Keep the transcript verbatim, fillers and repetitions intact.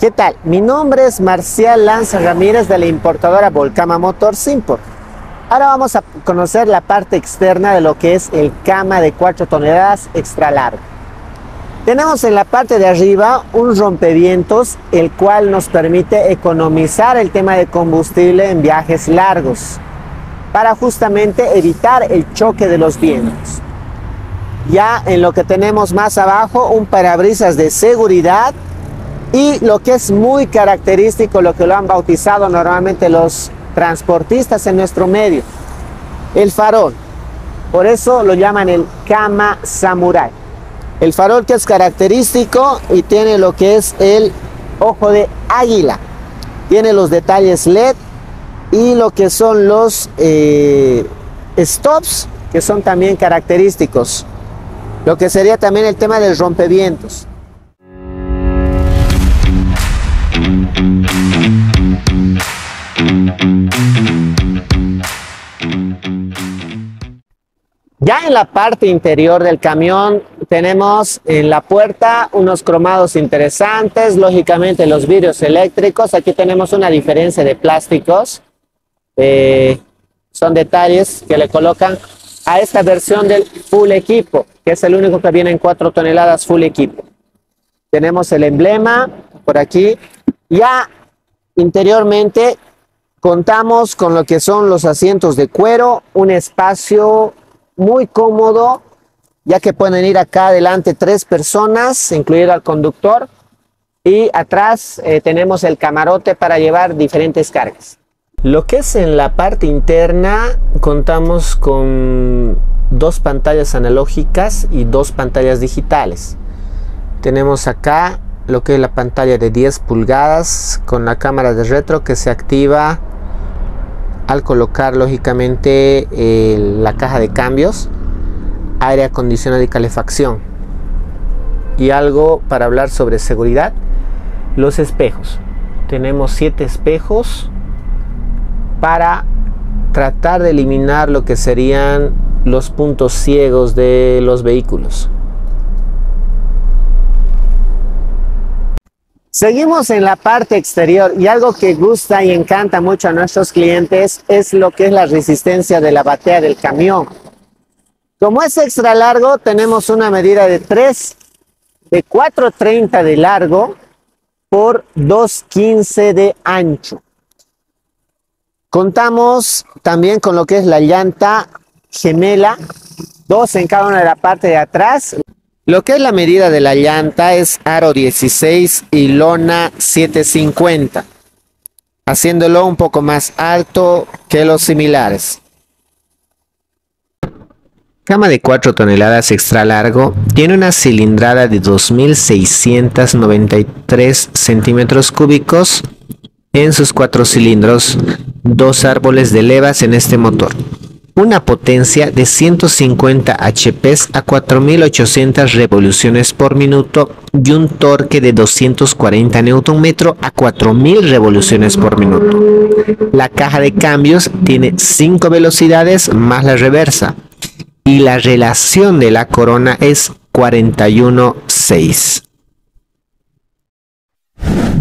¿Qué tal? Mi nombre es Marcial Lanza Ramírez de la importadora Volcama Motors Import. Ahora vamos a conocer la parte externa de lo que es el cama de cuatro toneladas extra largo. Tenemos en la parte de arriba un rompevientos, el cual nos permite economizar el tema de combustible en viajes largos, para justamente evitar el choque de los vientos. Ya en lo que tenemos más abajo, un parabrisas de seguridad y lo que es muy característico, lo que lo han bautizado normalmente los transportistas en nuestro medio, el farol. Por eso lo llaman el cama samurai. El farol que es característico y tiene lo que es el ojo de águila. Tiene los detalles L E D y lo que son los eh, stops, que son también característicos. Lo que sería también el tema del rompevientos. Ya en la parte interior del camión tenemos en la puerta unos cromados interesantes, lógicamente los vidrios eléctricos. Aquí tenemos una diferencia de plásticos, eh, son detalles que le colocan a esta versión del full equipo, que es el único que viene en cuatro toneladas full equipo. Tenemos el emblema por aquí. Ya interiormente contamos con lo que son los asientos de cuero, un espacio muy cómodo, ya que pueden ir acá adelante tres personas, incluido al conductor, y atrás eh, tenemos el camarote para llevar diferentes cargas. Lo que es en la parte interna, contamos con dos pantallas analógicas y dos pantallas digitales. Tenemos acá lo que es la pantalla de diez pulgadas con la cámara de retro que se activa al colocar lógicamente eh, la caja de cambios, aire acondicionado y calefacción. Y algo para hablar sobre seguridad, los espejos. Tenemos siete espejos para tratar de eliminar lo que serían los puntos ciegos de los vehículos. Seguimos en la parte exterior y algo que gusta y encanta mucho a nuestros clientes es lo que es la resistencia de la batea del camión. Como es extra largo, tenemos una medida de tres, de cuatro treinta de largo por dos quince de ancho. Contamos también con lo que es la llanta gemela, dos en cada una de la parte de atrás. Lo que es la medida de la llanta es aro dieciséis y lona setecientos cincuenta, haciéndolo un poco más alto que los similares. Cama de cuatro toneladas extra largo, tiene una cilindrada de dos mil seiscientos noventa y tres centímetros cúbicos en sus cuatro cilindros, dos árboles de levas en este motor. Una potencia de ciento cincuenta H P a cuatro mil ochocientas revoluciones por minuto y un torque de doscientos cuarenta newton metros a cuatro mil revoluciones por minuto. La caja de cambios tiene cinco velocidades más la reversa y la relación de la corona es cuarenta y uno seis.